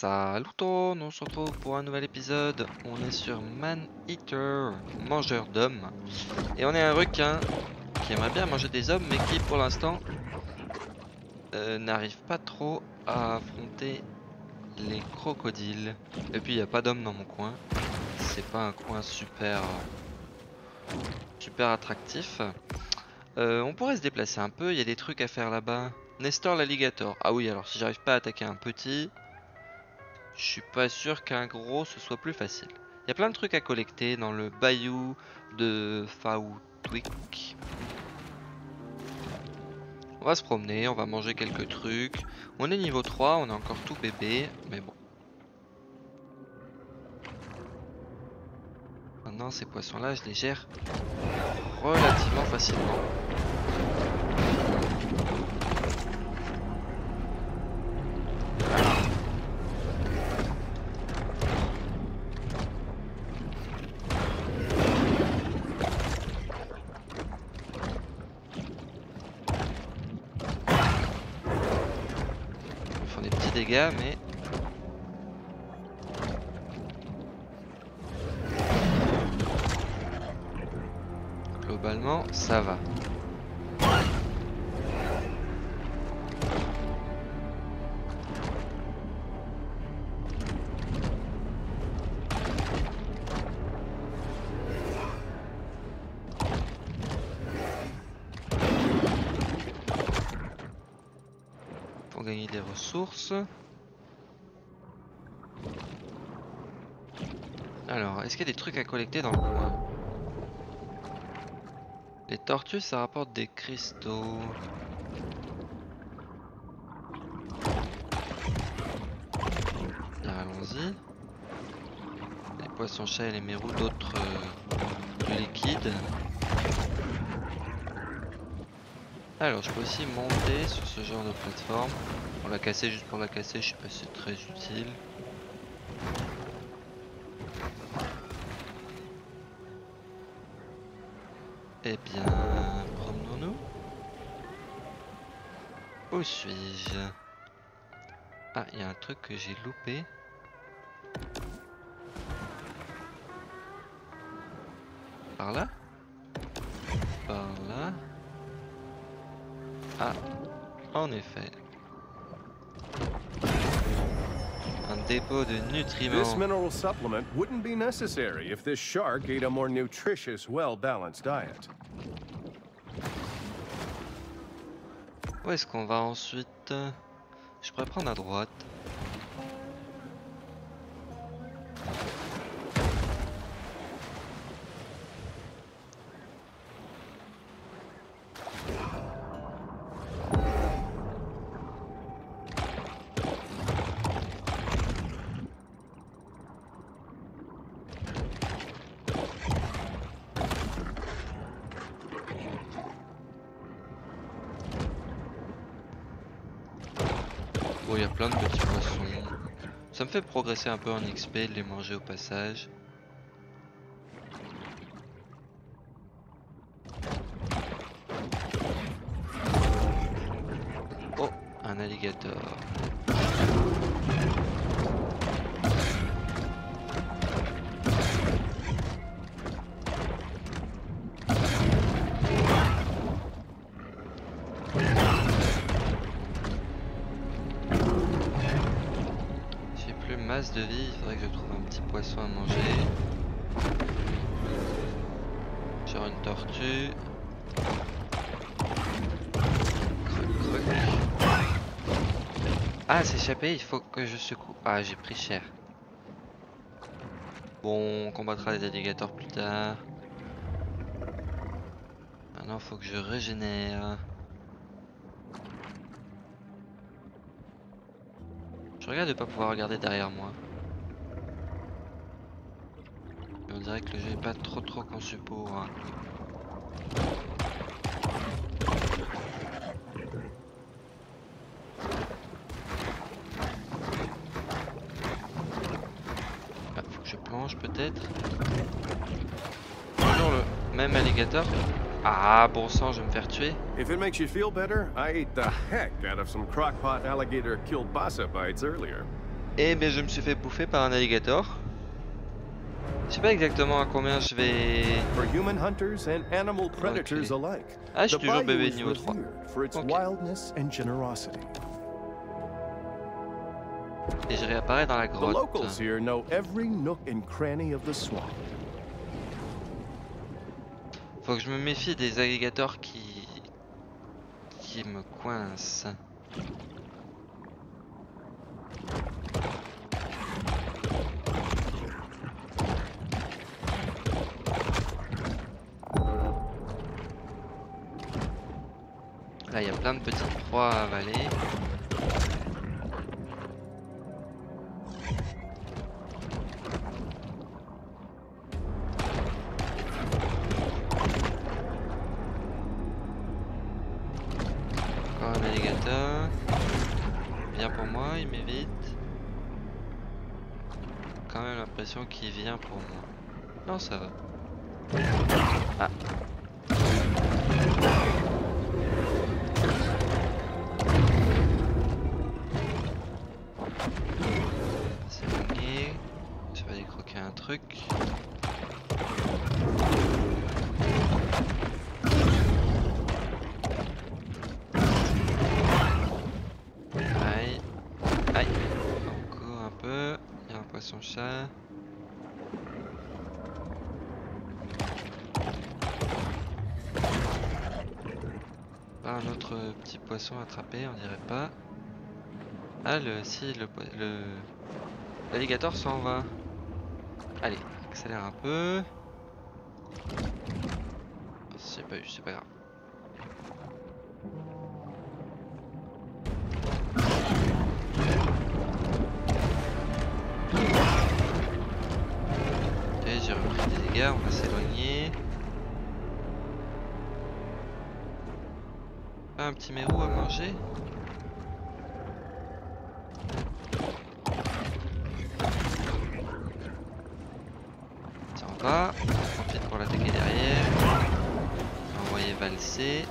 Salut tout le monde, on se retrouve pour un nouvel épisode. On est sur Man Eater, mangeur d'hommes. Et on est un requin qui aimerait bien manger des hommes, mais qui pour l'instant n'arrive pas trop à affronter les crocodiles. Et puis il n'y a pas d'hommes dans mon coin. C'est pas un coin super attractif. On pourrait se déplacer un peu, il y a des trucs à faire là-bas. Nestor l'alligator. Ah oui, alors si j'arrive pas à attaquer un petit, je suis pas sûr qu'un gros ce soit plus facile. Il y a plein de trucs à collecter dans le bayou de Faoutwick. On va se promener, on va manger quelques trucs. On est niveau 3, on est encore tout bébé, mais bon. Maintenant ces poissons là je les gère relativement facilement. Ils font des petits dégâts mais... globalement ça va. Pour gagner des ressources. Alors, est-ce qu'il y a des trucs à collecter dans le coin? Les tortues, ça rapporte des cristaux. Allons-y. Les poissons-chats et les mérous, d'autres liquides. Alors, je peux aussi monter sur ce genre de plateforme. Pour la casser, juste pour la casser, je sais pas si c'est très utile. Eh bien, promenons-nous. Où suis-je? Ah, il y a un truc que j'ai loupé. Par là? Par là? Ah, en effet. Un dépôt de nutriments. This mineral supplement wouldn't be necessary if this shark ate a more nutritious, well-balanced diet. Où est-ce qu'on va ensuite? Je pourrais prendre à droite. Bon, il y a plein de petits poissons. Ça me fait progresser un peu en XP de les manger au passage. Oh, un alligator. De vie, il faudrait que je trouve un petit poisson à manger. Genre une tortue. Croc, croc. Ah, c'est échappé, il faut que je secoue. Ah, j'ai pris cher. Bon, on combattra les alligators plus tard. Maintenant, il faut que je régénère. Je regarde de pas pouvoir regarder derrière moi. Mais on dirait que le jeu est pas trop conçu pour. Ah, faut que je plonge peut-être. Toujours le même alligator. Ah, bon sang, je vais me faire tuer. If it makes you feel better, I ate the heck out of some crockpot alligator kielbasa bites earlier. Et ben je me suis fait bouffer par un alligator. Je sais pas exactement à combien je vais... For human hunters and animal predators alike, Ah, je the suis toujours bayou bébé is niveau 3. revered for its Ok. wildness and generosity. Et je réapparais dans la The grotte. locals here know every nook and cranny of the swamp. Faut que je me méfie des alligators qui me coincent. Là, il y a plein de petites proies à avaler. Encore un alligator. Bien pour moi, il m'évite. Quand même l'impression qu'il vient pour moi. Non, ça va. Ah. C'est gagné. Je vais aller croquer un truc. Aïe. Aïe. Encore un peu. Il y a un poisson-chat. Pas un autre petit poisson attrapé, on dirait pas. Ah, l'alligator s'en va. Allez, accélère un peu. C'est pas eu, c'est pas grave. Ok, j'ai repris des dégâts, on va s'éloigner. Pas un petit mérou à manger? Ça en va, on profite pour l'attaquer derrière. Envoyer valser.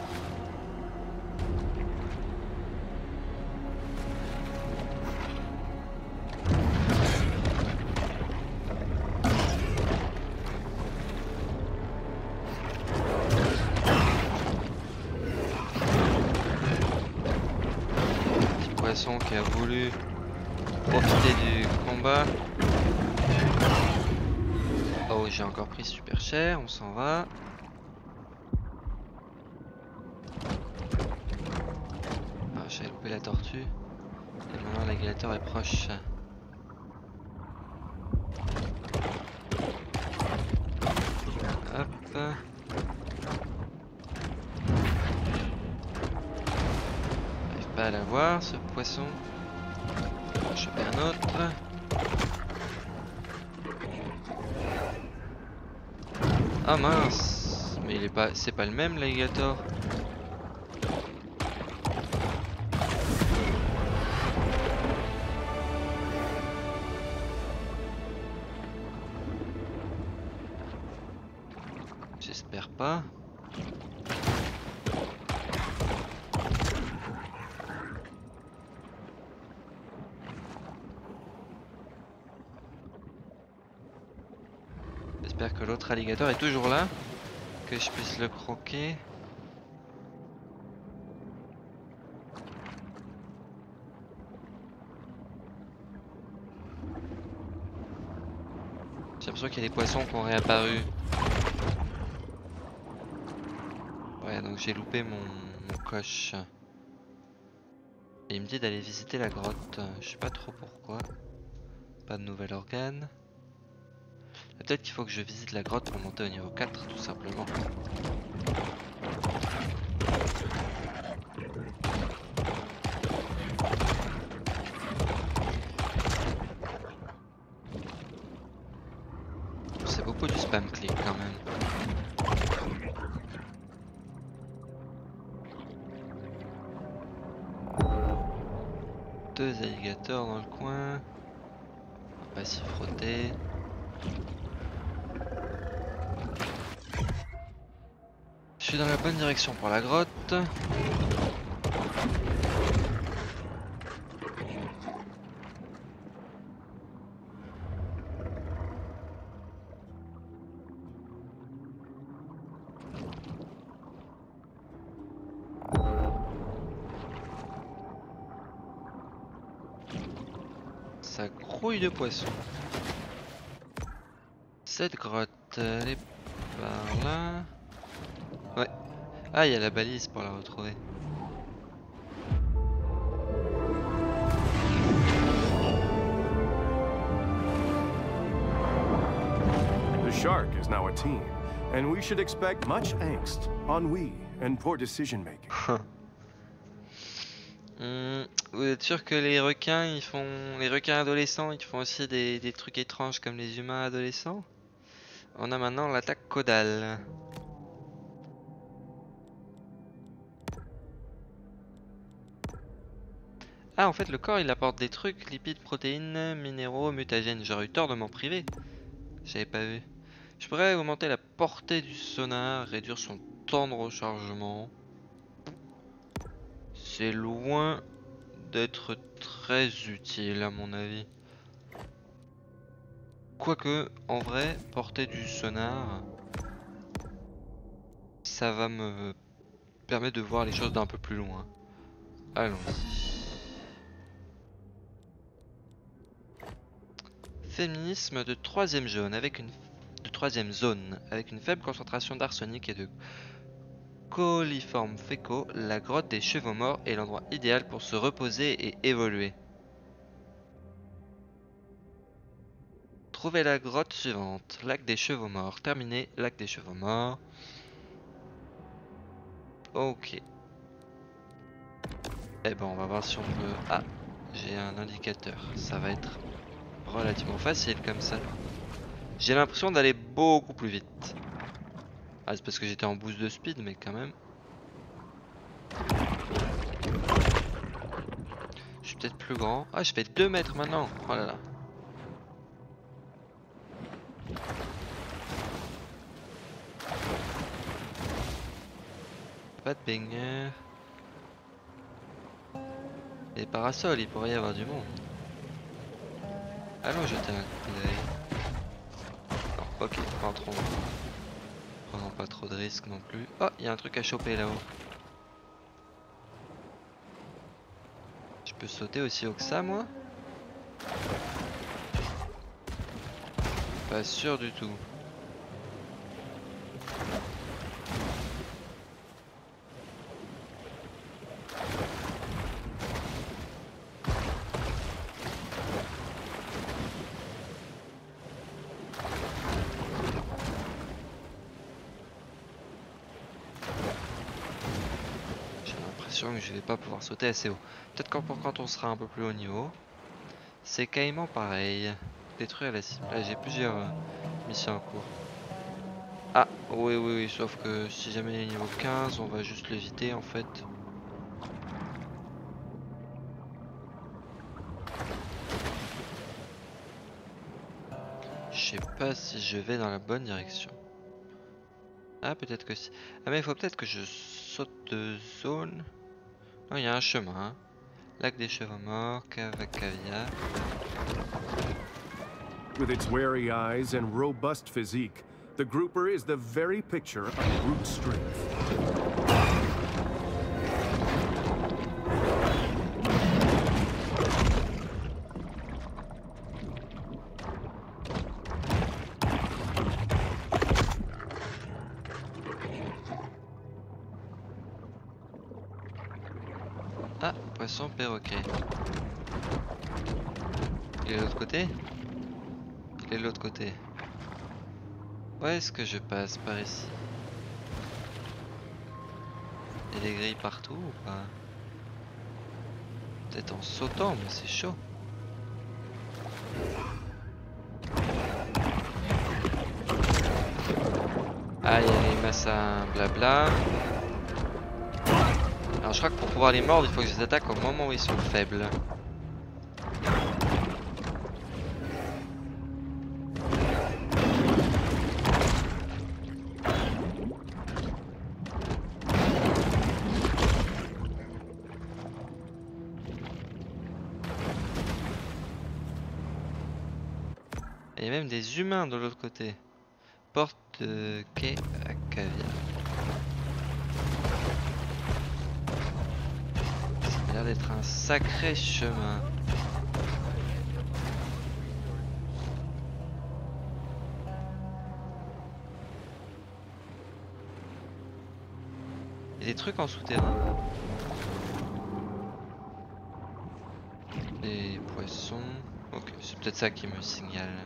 Qui a voulu profiter du combat. Oh, j'ai encore pris super cher, on s'en va. Ah, j'ai loupé la tortue. Et maintenant l'alligator est proche. Hop. J'arrive pas à la voir, ce poisson. On va choper un autre. Ah mince, mais il est pas, c'est pas le même l'alligator. J'espère pas. J'espère que l'autre alligator est toujours là, que je puisse le croquer. J'ai l'impression qu'il y a des poissons qui ont réapparu. Ouais, donc j'ai loupé mon coche. Et il me dit d'aller visiter la grotte. Je sais pas trop pourquoi. Pas de nouvel organe. Peut-être qu'il faut que je visite la grotte pour monter au niveau 4 tout simplement. C'est beaucoup du spam click quand même. Deux alligators dans le coin. On va pas s'y frotter. Je suis dans la bonne direction pour la grotte. Ça grouille de poissons. Cette grotte, elle est par là. Ouais. Ah, il y a la balise pour la retrouver. The shark is now a team, and we should expect much angst, ennui, and poor decision-making. Vous êtes sûr que les requins, les requins adolescents, ils font aussi des trucs étranges comme les humains adolescents? On a maintenant l'attaque caudale. Ah, en fait, le corps, il apporte des trucs, lipides, protéines, minéraux, mutagènes. J'aurais eu tort de m'en priver. J'avais pas vu. Je pourrais augmenter la portée du sonar, réduire son temps de rechargement. C'est loin d'être très utile à mon avis. Quoique, en vrai, portée du sonar, ça va me permettre de voir les choses d'un peu plus loin. Allons-y. Féminisme de troisième zone avec une faible concentration d'arsenic et de coliformes fécaux, la grotte des chevaux morts est l'endroit idéal pour se reposer et évoluer. Trouvez la grotte suivante, lac des chevaux morts. Terminé, lac des chevaux morts. Ok. Eh ben on va voir si on peut... Ah, j'ai un indicateur. Ça va être relativement facile comme ça. J'ai l'impression d'aller beaucoup plus vite. Ah, c'est parce que j'étais en boost de speed, mais quand même. Je suis peut-être plus grand. Ah, je fais 2 mètres maintenant. Oh là là. Pas de baigneur. Les parasols, il pourrait y avoir du monde. Allons jeter un coup d'œil. Non, ok, rentrons. Prenons pas trop de risques non plus. Oh, il y a un truc à choper là-haut. Je peux sauter aussi haut que ça, moi? Pas sûr du tout. Que je vais pas pouvoir sauter assez haut. Peut-être quand on sera un peu plus haut niveau. C'est caïman pareil. Détruire la cible. Là j'ai plusieurs missions en cours. Ah oui oui oui, sauf que si jamais il est niveau 15, on va juste l'éviter en fait. Je sais pas si je vais dans la bonne direction. Ah peut-être que si. Ah mais il faut peut-être que je saute de zone. Non, il y a un chemin. Hein. Lac des chevaux morts, cave à caviar. With its wary eyes and robust physique, the grouper is the very picture of brute strength. Ah, poisson perroquet. Il est de l'autre côté? Il est de l'autre côté. Où est-ce que je passe? Par ici. Il y a des grilles partout ou pas? Peut-être en sautant, mais c'est chaud. Ah, il y a les massins blabla. Alors je crois que pour pouvoir les mordre, il faut que je les attaque au moment où ils sont faibles. Et il y a même des humains de l'autre côté. Porte de quai à caviar. Ça a l'air d'être un sacré chemin. Il y a des trucs en souterrain. Des poissons. Ok, c'est peut-être ça qui me signale.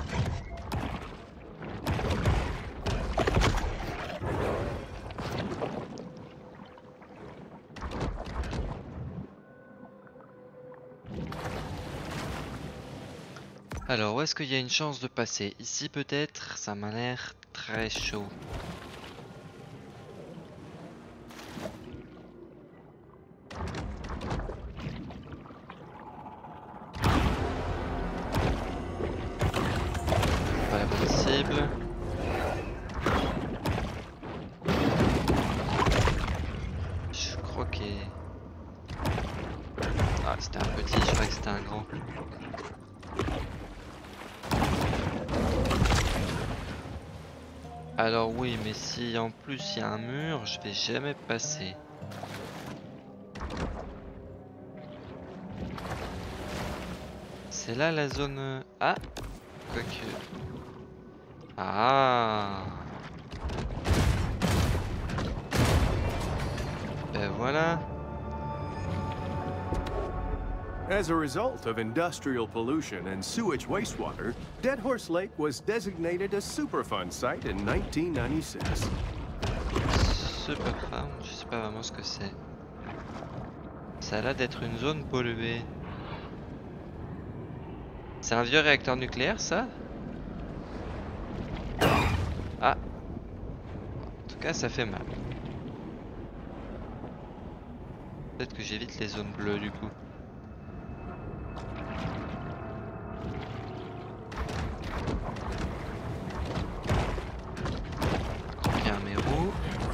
Alors, où est-ce qu'il y a une chance de passer? Ici peut-être? Ça m'a l'air très chaud. Pas la bonne cible. Je crois qu'il... Ah, c'était un petit, je croyais que c'était un grand. Alors oui, mais si en plus il y a un mur, je vais jamais passer. C'est là la zone... Ah, quoique... Ah, ben voilà. As a result of industrial pollution and sewage wastewater, Dead Horse Lake was designated a Superfund site in 1996. Superfarm, je sais pas vraiment ce que c'est. Ça a l'air d'être une zone polluée. C'est un vieux réacteur nucléaire, ça? Ah. En tout cas, ça fait mal. Peut-être que j'évite les zones bleues du coup. Croquer un mérou.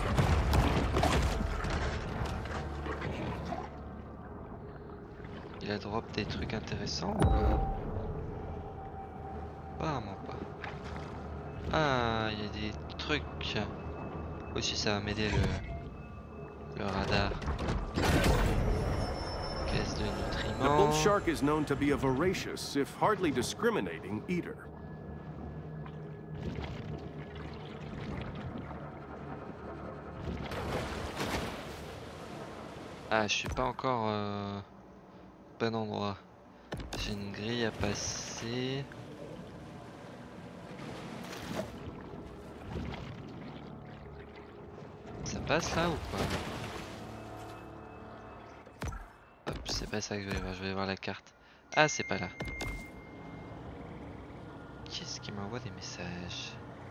Il a drop des trucs intéressants ou pas? Apparemment pas. Ah, il y a des trucs. Aussi, ça va m'aider le radar. Caisse de The bull nutriments. shark is known to be a voracious, if hardly discriminating, eater. Ah, je suis pas encore bon endroit. J'ai une grille à passer. Ça passe là ou pas? Hop, c'est pas ça que je vais voir. Je vais voir la carte. Ah, c'est pas là. Qu'est-ce qui m'envoie des messages?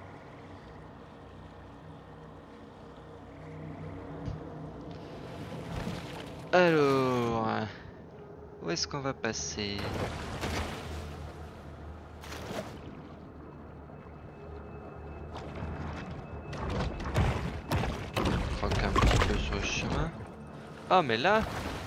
Alors, où est-ce qu'on va passer? Je crois qu'un petit peu sur le chemin. Oh, mais là,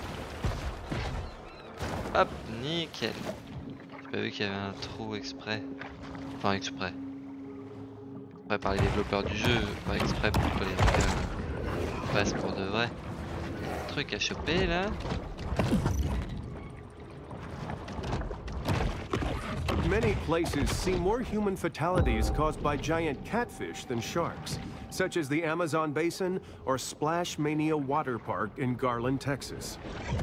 hop, nickel. J'ai pas vu qu'il y avait un trou exprès. Enfin, exprès. Après, par les développeurs du jeu, pas exprès pour que les trucs passent pour de vrai. Truc à choper là. Many places see more human fatalities caused by giant catfish than sharks, such as the Amazon Basin or Splash Mania Water Park in Garland, Texas.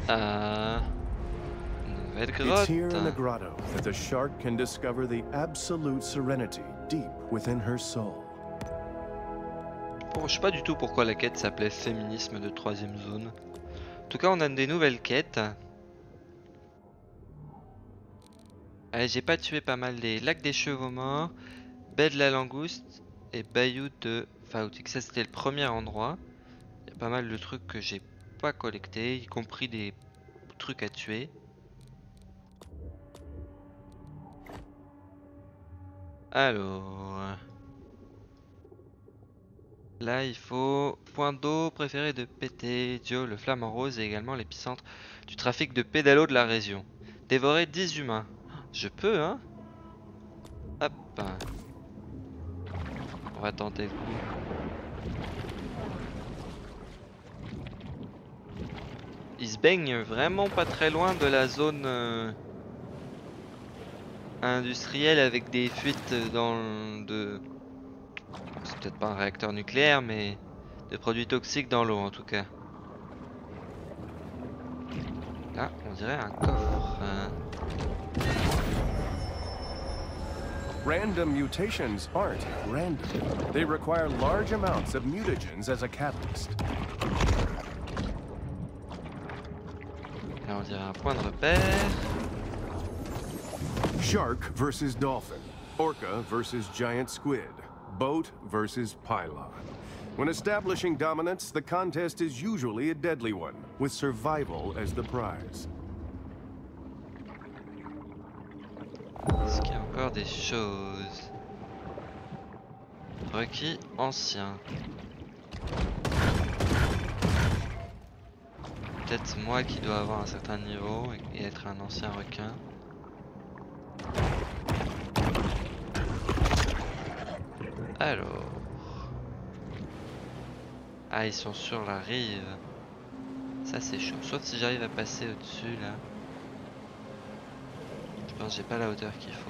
Nouvelle It's here in the grotte. grotto that the shark can discover the absolute serenity deep within her soul. Bon, je sais pas du tout pourquoi la quête s'appelait féminisme de troisième zone. En tout cas, on a des nouvelles quêtes. Allez, j'ai pas tué pas mal des lacs des chevaux morts, baie de la langouste et bayou de Fautic. Ça, c'était le premier endroit. Il y a pas mal de trucs que j'ai pas collectés, y compris des trucs à tuer. Alors... Là, il faut point d'eau préféré de PT, Joe, le flamant rose et également l'épicentre du trafic de pédalos de la région. Dévorer 10 humains. Je peux, hein? Hop. On va tenter le coup. Il se baigne vraiment pas très loin de la zone industrielle avec des fuites dans de... C'est peut-être pas un réacteur nucléaire, mais de produits toxiques dans l'eau en tout cas. Là, on dirait un coffre. Random mutations aren't random. They require large amounts of mutagens as a catalyst. Là, on dirait un point de repère. Shark versus dolphin. Orca versus giant squid. Boat versus pylon. When establishing dominance, the contest is usually a deadly one, with survival as the prize. Est-ce qu'il y a encore des choses? Requis ancien. Peut-être moi qui dois avoir un certain niveau et être un ancien requin. Alors... Ah, ils sont sur la rive. Ça c'est chaud. Sauf si j'arrive à passer au-dessus là. Je pense que j'ai pas la hauteur qu'il faut.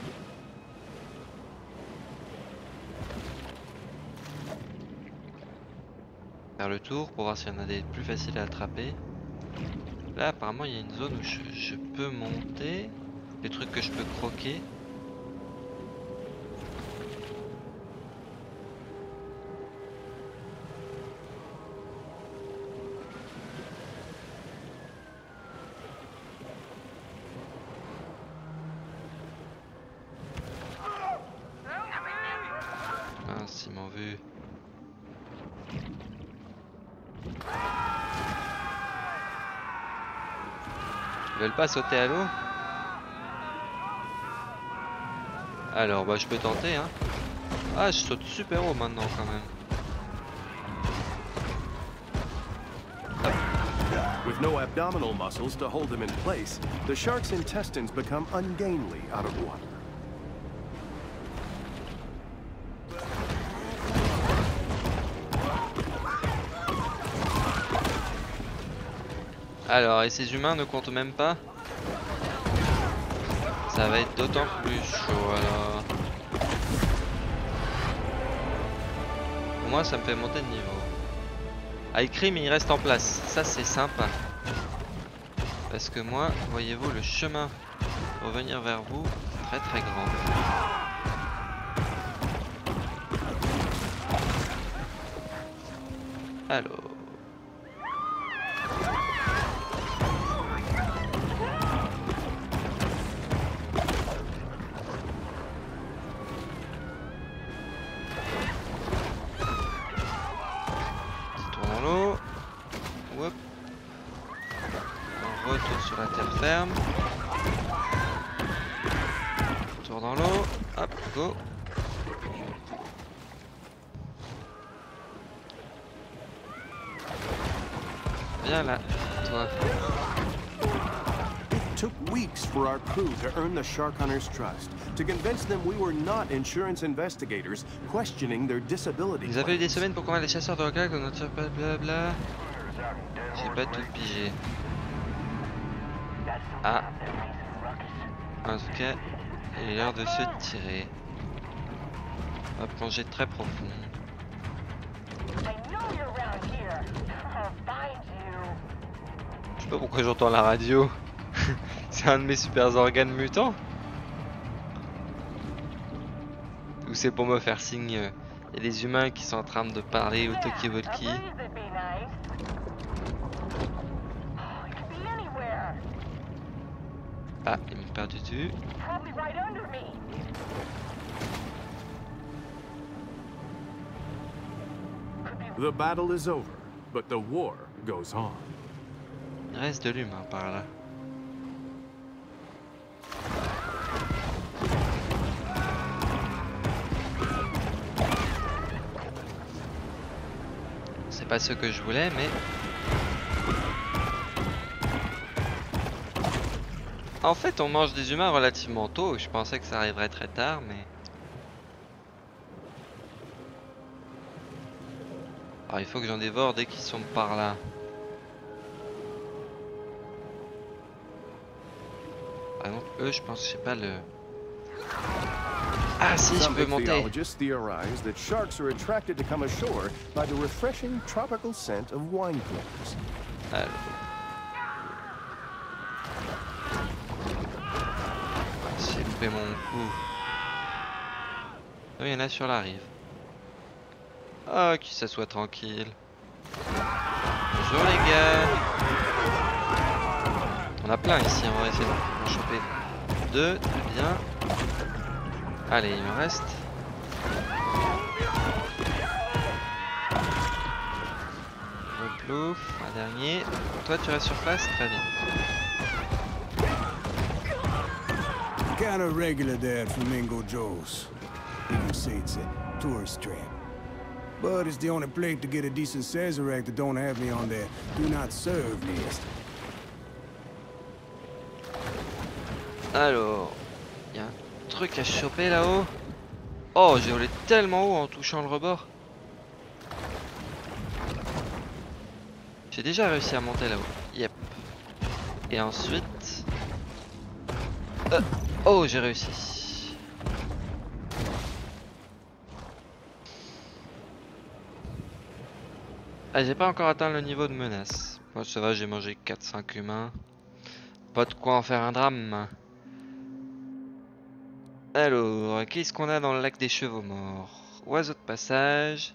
Faire le tour pour voir s'il y en a des plus faciles à attraper. Là apparemment il y a une zone où je peux monter. Les trucs que je peux croquer. Mince, ils m'ont vu. Ils veulent pas sauter à l'eau? Alors bah je peux tenter hein. Ah je saute super haut maintenant quand même. With no abdominal muscles to hold them in place, the shark's intestines become ungainly out of water. Alors et ces humains ne comptent même pas? Ça va être d'autant plus chaud alors. Pour moi ça me fait monter de niveau. Ah il crie mais il reste en place. Ça c'est sympa. Parce que moi, voyez-vous, le chemin pour venir vers vous est très très grand. Alors... Retour sur la terre ferme. Retour dans l'eau. Hop, go. Viens là, toi. It took weeks for our crew to earn the shark hunters' trust, to convince them we were not insurance investigators questioning their disability. Vous avez eu des semaines pour convaincre les chasseurs de requins que notre blabla. J'ai pas tout pigé. Ah. En tout cas, il est l'heure de se tirer. On va plonger très profond. Je sais pas pourquoi j'entends la radio. C'est un de mes super organes mutants. Ou c'est pour me faire signe. Il y a des humains qui sont en train de parler au talkie-walkie. Ah, il me perd du tout. The battle is over, but the war goes on. Il reste de l'humain par là. C'est pas ce que je voulais, mais... En fait, on mange des humains relativement tôt. Je pensais que ça arriverait très tard, mais... Alors, il faut que j'en dévore dès qu'ils sont par là. Par exemple, eux, je pense que j'ai pas le... Ah si, je Some peux monter. ichthyologists theorize that sharks are attracted to come ashore by the refreshing tropical scent of wine clovers. Alors. J'ai loupé mon coup. Oh, il y en a sur la rive. Oh, qui s'assoit tranquille. Bonjour les gars. On a plein ici, on va essayer d'en choper deux, très bien. Allez, il me reste. Plouf, un dernier. Toi tu restes sur place, très bien. Kind of regular there at Flamingo Joe's. You can say it's a tourist trap. But it's the only place to get a decent Sazerac that don't have me on their do not serve list. Alors, il y a un truc à choper là-haut. Oh, j'ai volé tellement haut en touchant le rebord. J'ai déjà réussi à monter là-haut. Yep. Et ensuite... Oh, j'ai réussi. Ah, j'ai pas encore atteint le niveau de menace. Bon, ça va, j'ai mangé 4-5 humains. Pas de quoi en faire un drame. Alors, qu'est-ce qu'on a dans le lac des chevaux morts? Oiseau de passage.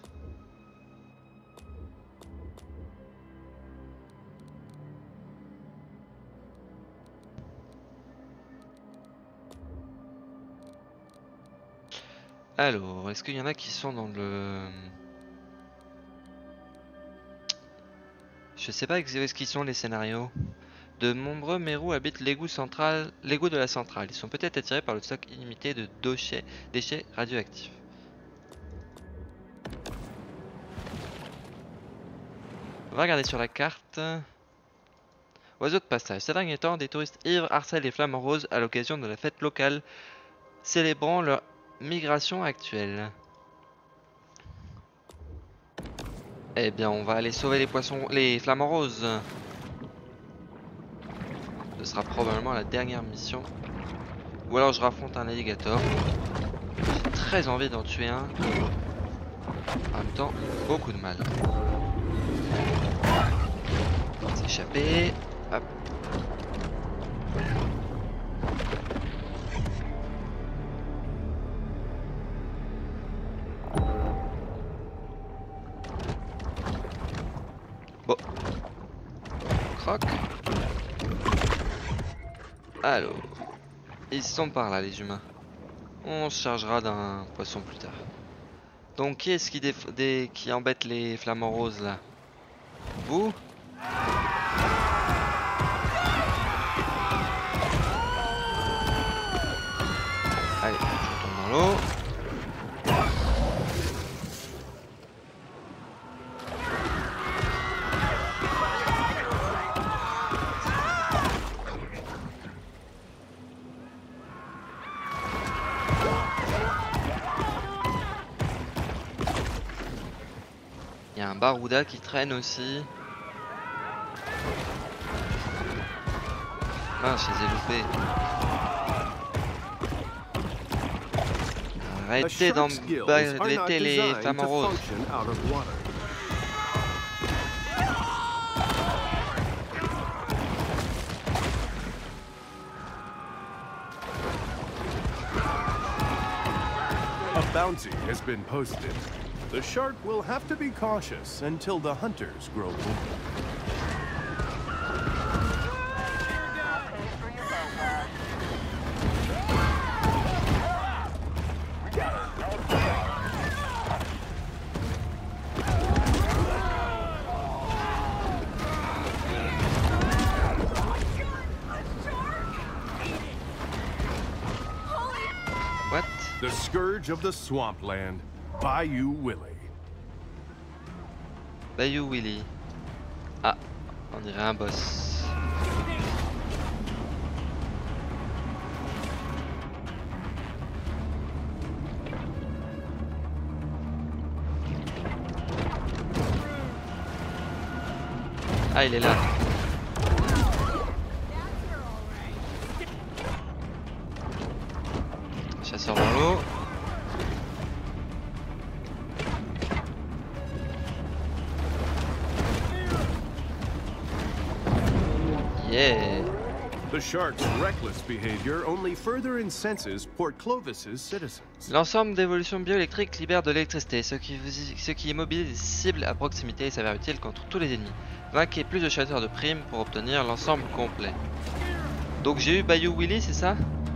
Alors, est-ce qu'il y en a qui sont dans le... Je sais pas où est-ce qu'ils sont les scénarios. De nombreux mérous habitent l'égout de la centrale. Ils sont peut-être attirés par le stock illimité de déchets radioactifs. On va regarder sur la carte. Oiseaux de passage. Ces derniers temps, des touristes ivres harcèlent les flamants roses à l'occasion de la fête locale, célébrant leur migration actuelle. Eh bien, on va aller sauver les poissons, les flamants roses. Ce sera probablement la dernière mission. Ou alors je raffronte un alligator. J'ai très envie d'en tuer un. En même temps, beaucoup de mal. S'échapper. Hop. Bon. Croc. Alors. Ils sont par là les humains. On se chargera d'un poisson plus tard. Donc qui est-ce qui embête les flamants roses là? Vous? Allez, je tombe dans l'eau. Il y a un barouda qui traîne aussi. Mince, je les ai loupés. Arrêtez d'embêter les flamants roses. A bounty has been posted. The shark will have to be cautious until the hunters grow older. What? The scourge of the swampland, Bayou Willie. Bayou Willy. Ah, on dirait un boss. Ah, il est là. Chasseur dans l'eau. shark's reckless behavior only further incenses Port Clovis's citizens. L'ensemble d'évolutions bioélectriques libère de l'électricité, ce qui immobilise les cibles à proximité et s'avère utile contre tous les ennemis. Vainquez plus de chasseurs de primes pour obtenir l'ensemble complet. Donc j'ai eu Bayou Willy, c'est ça?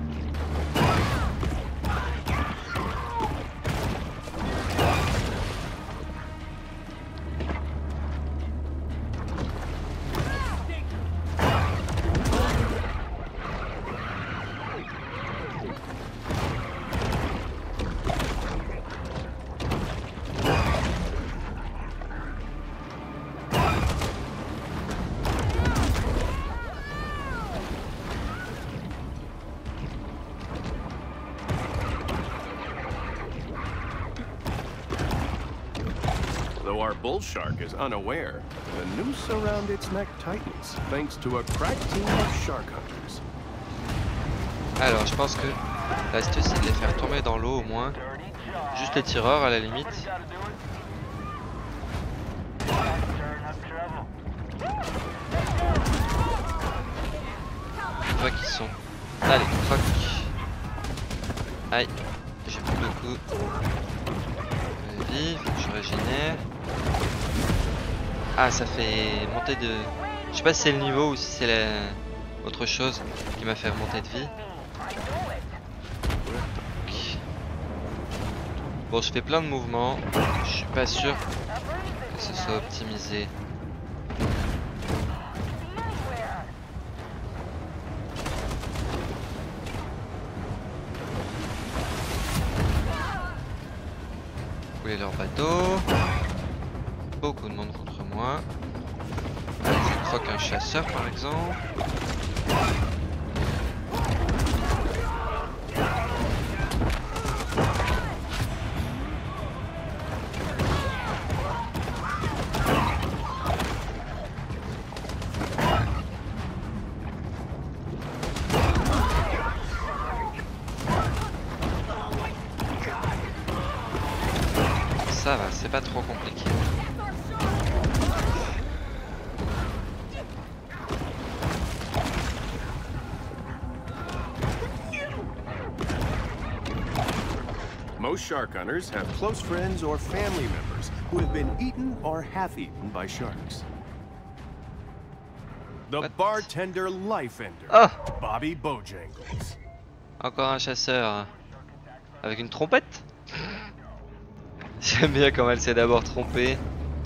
Though our bull shark is unaware, the noose around its neck tightens thanks to a crack team of shark hunters. Alors je pense que l'astuce c'est de les faire tomber dans l'eau au moins. Juste les tireurs à la limite. Je vois qu'ils sont. Allez, croc. Aïe, j'ai plus beaucoup. Vive, je régénère. Ah, ça fait monter de. Je sais pas si c'est le niveau ou si c'est la... autre chose qui m'a fait remonter de vie. Bon, je fais plein de mouvements. Je suis pas sûr que ce soit optimisé. Couler leur bateau. Beaucoup de monde contre moi. Allez, je croque un chasseur par exemple. Ça va, c'est pas trop compliqué. Most shark hunters have close friends or family members who have been eaten or half-eaten by sharks. The What? bartender life ender, Oh, Bobby Bojangles. encore un chasseur avec une trompette. J'aime bien comment elle s'est d'abord trompée.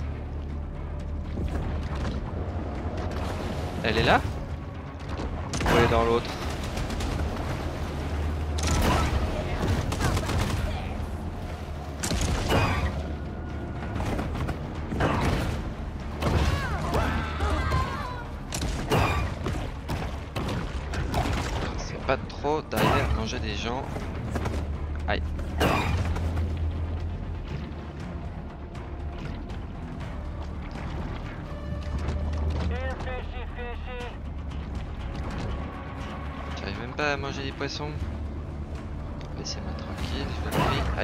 Elle est là? Ou elle est dans l'autre? C'est pas trop derrière manger des gens. Aïe. J'arrive même pas à manger des poissons. Laissez-moi tranquille, je vous prie. Aïe.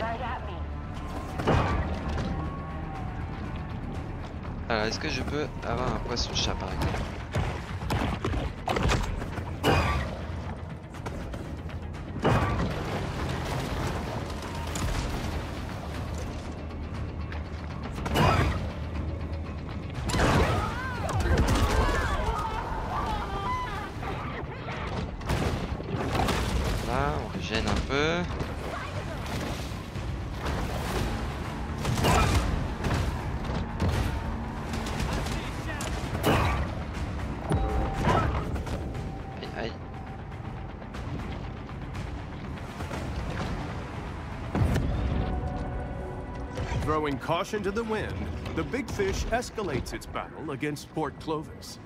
Alors, est-ce que je peux avoir un poisson-chat par exemple? Là, on régène un peu. Aïe, aïe. Throwing caution to the wind, the big fish escalates its battle against Port Clovis.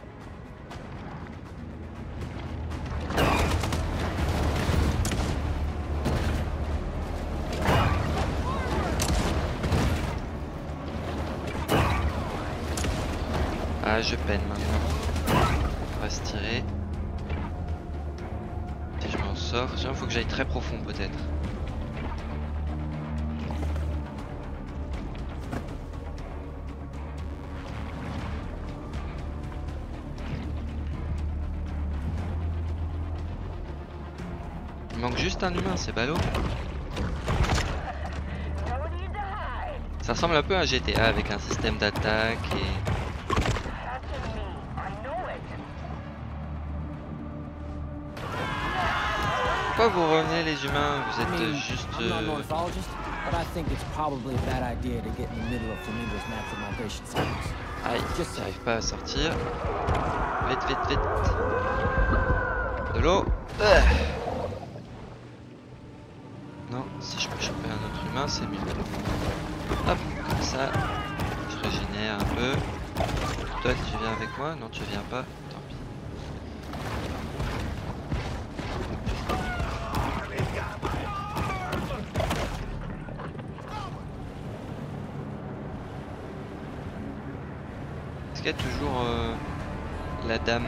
Ah, je peine maintenant. On va se tirer. Si je m'en sors, il faut que j'aille très profond peut-être. manque juste un humain, c'est ballot. Ça ressemble un peu à un GTA avec un système d'attaque et... Pourquoi vous revenez les humains? Vous êtes juste... Aïe, j'arrive pas à sortir. Vite, vite, vite. De l'eau. Non, si je peux choper un autre humain, c'est mieux. Hop, comme ça. Je régénère un peu. Toi, tu viens avec moi? Non, tu viens pas. Tant pis. Est-ce qu'il y a toujours la dame?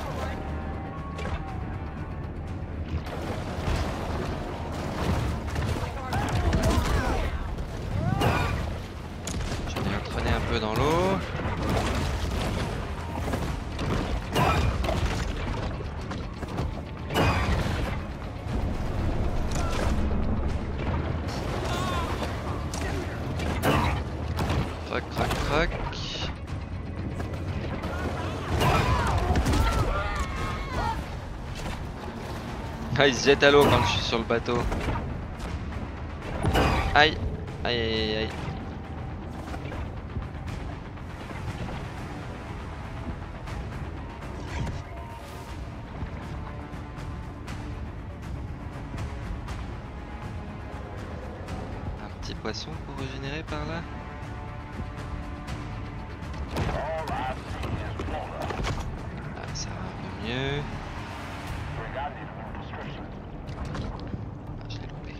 Dans l'eau. Crac, crac, crac. Ah, il se jette à l'eau quand je suis sur le bateau. Aïe, aïe, aïe, aïe. Poisson pour régénérer par là. Ah, ça va un peu mieux. Ah, je l'ai loupé.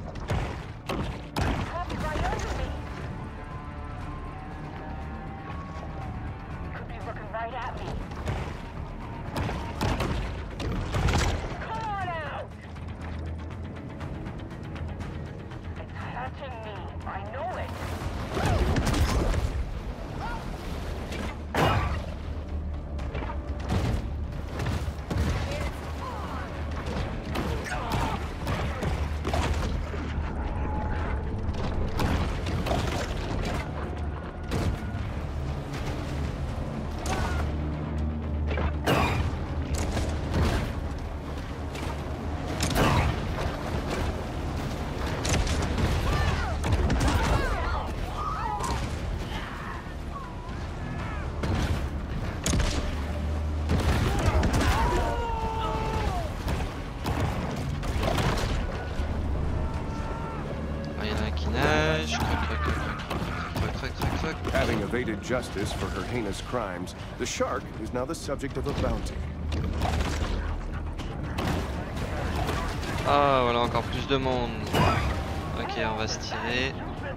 Having evaded justice for her heinous crimes, the shark is now the subject of a bounty. Ah, voilà, encore plus de monde. Ok, on va se tirer.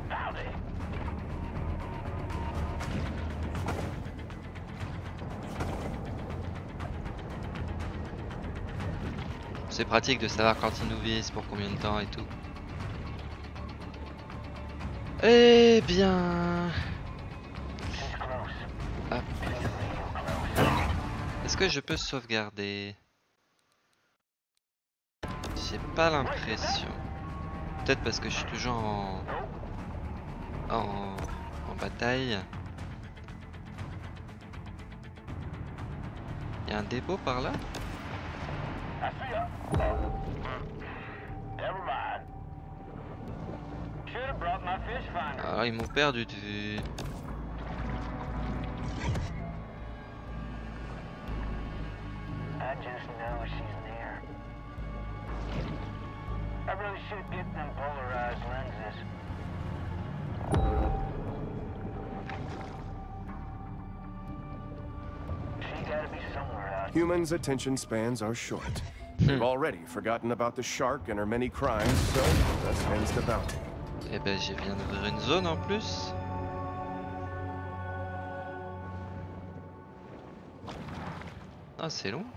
C'est pratique de savoir quand ils nous visent, pour combien de temps et tout. Eh bien... Ah. Est-ce que je peux sauvegarder? J'ai pas l'impression. Peut-être parce que je suis toujours en bataille. Il y a un dépôt par là? Ah, ils m'ont perdu de vue. Humans' attention spans are short. They've already forgotten about the shark and her many crimes, so thus ends the bounty. Eh ben, je viens d'ouvrir une zone en plus. Ah, c'est long.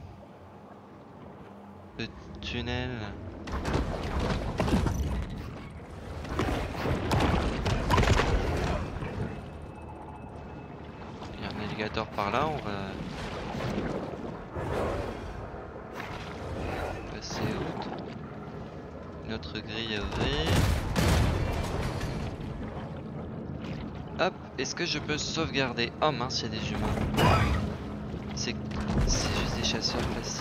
Le tunnel. Il y a un alligator par là, on va passer outre. notre grille à ouvrir. Hop, est-ce que je peux sauvegarder? Oh mince, il y a des humains. C'est juste des chasseurs classiques.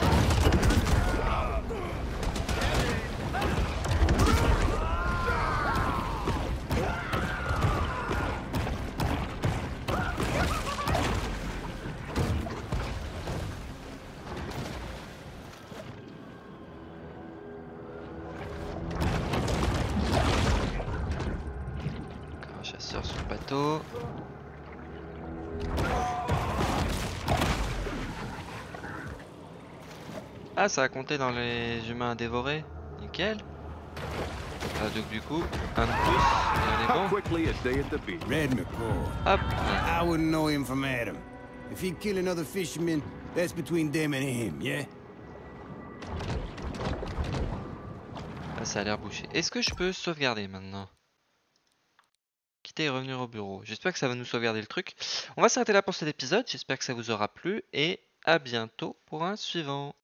Encore un chasseur sur le bateau. Ah, ça a compté dans les humains à dévorer. Nickel. Ah, donc du coup, un de plus, et on est How bon. quickly a day at the beach. Red McCall. Hop. I wouldn't know him from Adam. If he kill another fisherman, that's between them and him, yeah? Ah, ça a l'air bouché. Est-ce que je peux sauvegarder maintenant? Quitter et revenir au bureau. J'espère que ça va nous sauvegarder le truc. On va s'arrêter là pour cet épisode. J'espère que ça vous aura plu et à bientôt pour un suivant.